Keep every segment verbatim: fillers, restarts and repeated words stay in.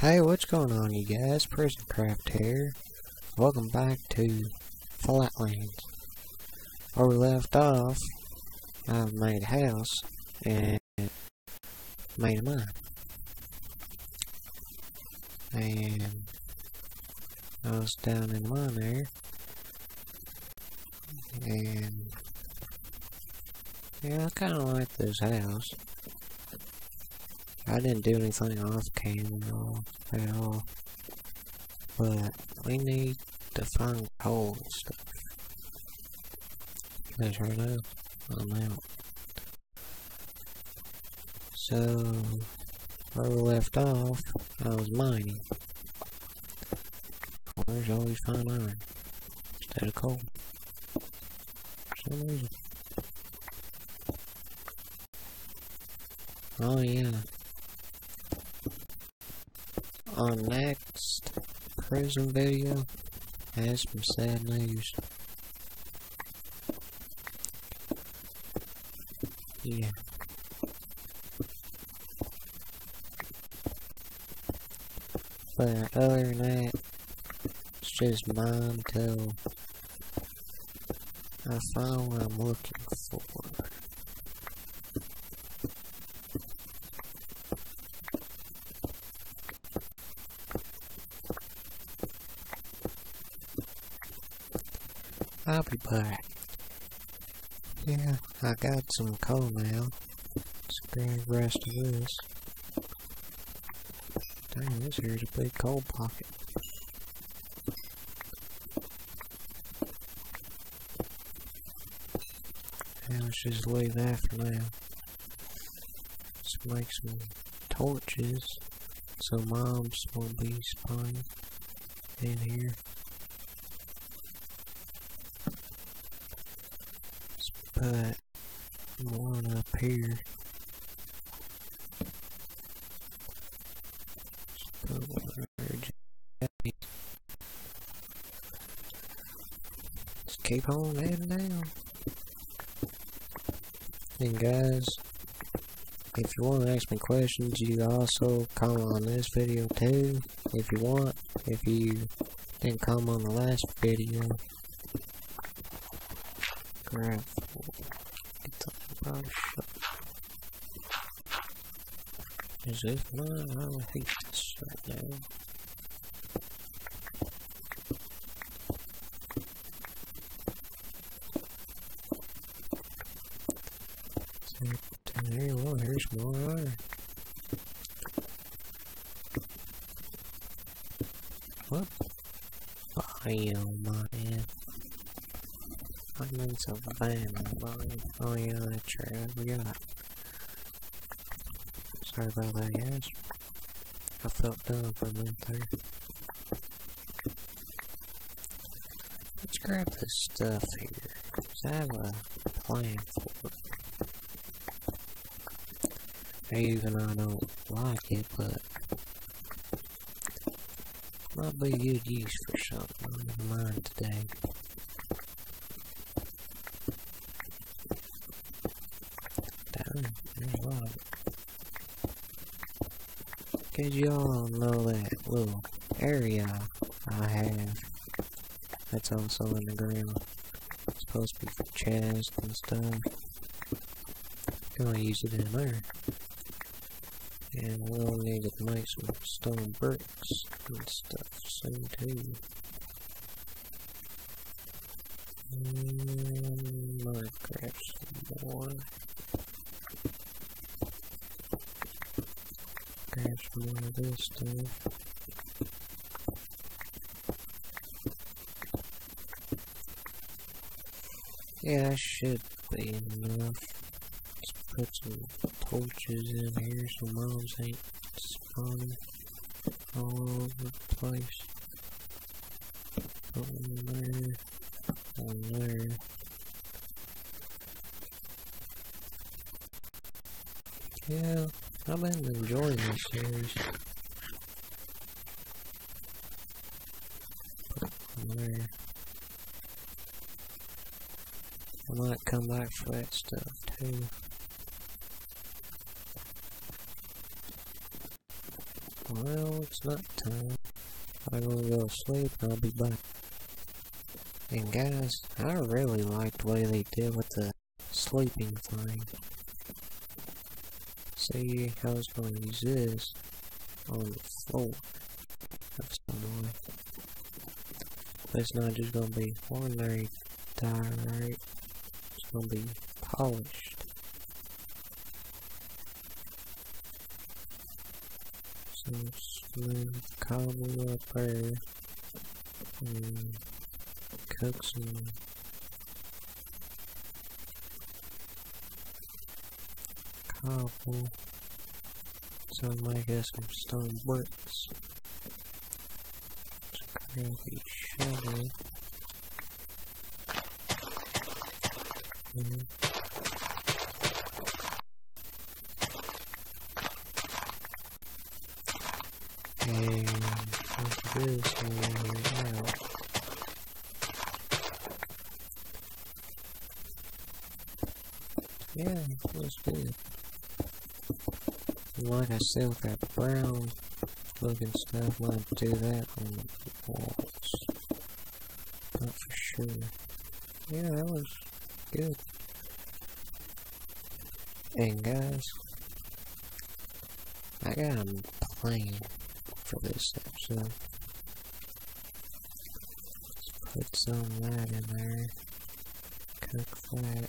Hey, what's going on, you guys? PrisonCraft here. Welcome back to Flatlands. Where we left off, I made a house and made a mine. And I was down in the mine there. And yeah, I kind of like this house. I didn't do anything off camera at all, but we need to find coal and stuff. Because right now, I'm out. So, where we left off, I was mining. Where's always find iron instead of coal? For some reason. Oh yeah. On next prison video, I have some sad news. Yeah. But other than that, it's just mine till I find what I'm looking for. I'll be back. Yeah, I got some coal now. Let's grab the rest of this. Dang, this here's a big coal pocket. And let's just leave that for now. Let's make some torches so mobs won't be spawning in here. Put one up here. Put one there. Let's keep on heading down. And guys, if you want to ask me questions, you can also comment on this video too, if you want. If you didn't comment on the last video, grab As if not, I would hate this right now. So, there, well, here's more iron. What? Bam, man. I need some bam, man. Oh yeah, that's right, I forgot. Sorry about that, guys. I felt dumb for a minute there. Let's grab this stuff here, because I have a plan for it. Even though I don't like it, but might be good use for something on mine today. Dang, there's a lot of it. Cause y'all know that little area I have that's also in the ground. It's supposed to be for chests and stuff. Gonna use it in there. And we'll need to make some stone bricks and stuff soon too. And might grab some more. Grab some more of this stuff. Yeah, that should be enough. Let's put some torches in here so mobs ain't spawning all over the place. Put one there, one there. Yeah, I've been enjoying this series. Put one there. I might come back for that stuff too. Well, it's not time. I'm gonna go to sleep and I'll be back. And guys, I really like the way they did with the sleeping thing. See, I was gonna use this on the floor of someone. But it's not just gonna be ordinary diorite, it's gonna be polished. Some smooth cobble up there, and cook some cobble, so make us some stone bricks. Crazy shovel. Mm-hmm. And with this one out. Yeah, that's good. Like I said, with that brown looking stuff, I might do that on the walls. Not for sure. Yeah, that was good. And guys, I got a plan for this episode. Let's put some of that in there. Cook that.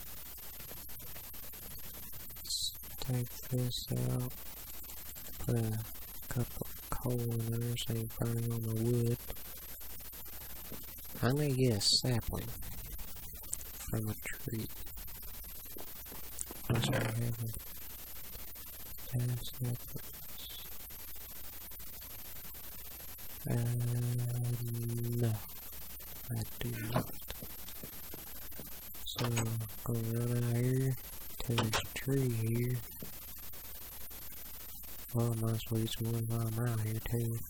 Let's take this out. Put a couple of coal in there so you can burn on the wood. I'm gonna get a sapling from a tree. Once I have a Uh, no, I do not. So, I'm gonna run out here to this tree here. Well, I might as well use one while I'm out here too.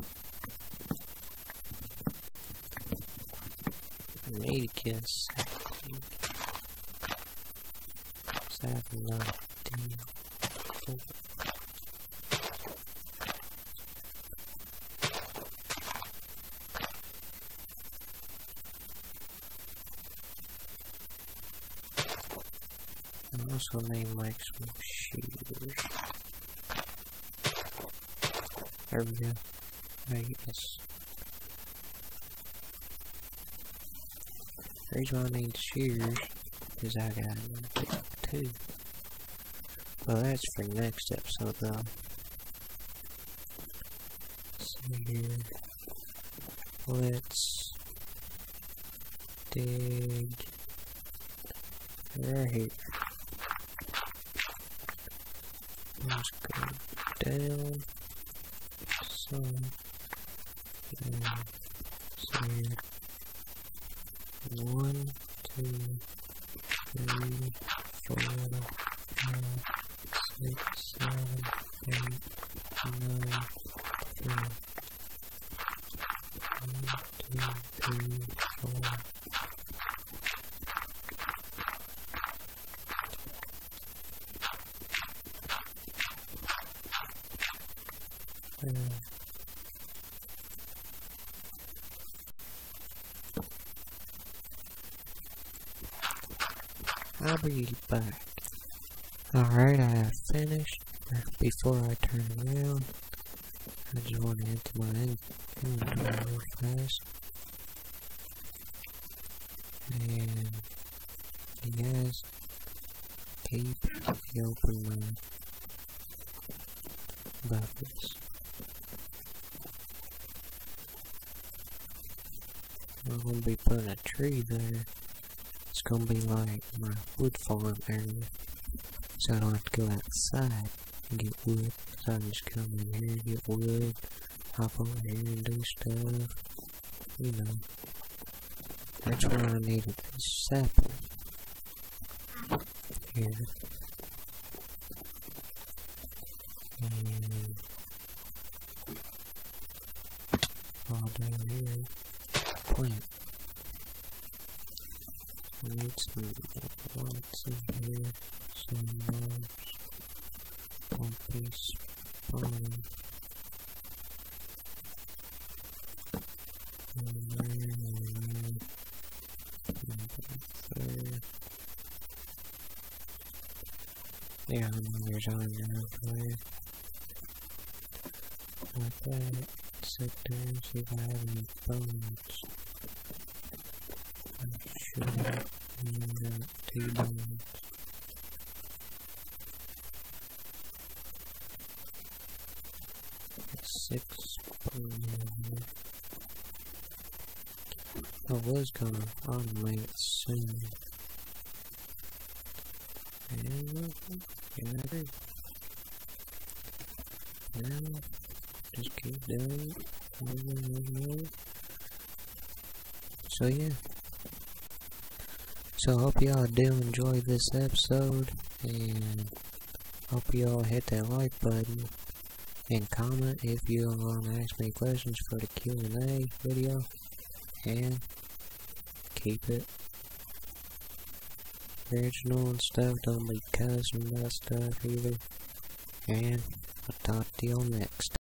I need to get a sapling. Sapling, not a deal. I'm also gonna make like some shears. There we go. I guess. The reason why I need shears is I got a two. Well, that's for next episode though. So here, let's dig right here. Let's go down some and see one, two, three, four, five, six, seven, eight, nine, ten. One, two, three, four. Uh, I'll be back. Alright, I have finished. Before I turn around, I just want to enter my inventory real fast. And you guys keep the open mind about this. I'm gonna be putting a tree there. It's gonna be like my wood farm area, so I don't have to go outside and get wood. So I just come in here and get wood, hop over here and do stuff. You know, that's why I needed this sapling here. And all down here, plant. We need some lights in here, some bulbs, one piece, bone, Yeah, I know there's on now for you. Like that. Sit there and see if I have any bones. I should have two bones. Six bones. I was gonna automate it soon. And yeah, I did. Now, just keep doing it. Over and over. So yeah. So hope y'all do enjoy this episode, and hope y'all hit that like button and comment if you want to ask me questions for the Q and A video, and keep it original and stuff. Don't be cussing that stuff either, and I'll talk to y'all next time.